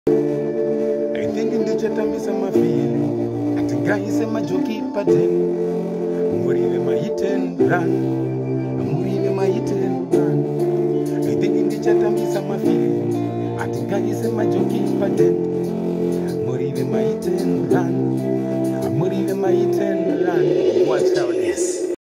I think in the chatamisa mafili ati guys my jockey pattern murive my hit and run murive my hit and run. I think in the chatamisa mafili ati guys my jockey pattern murive my hit and run murive my hit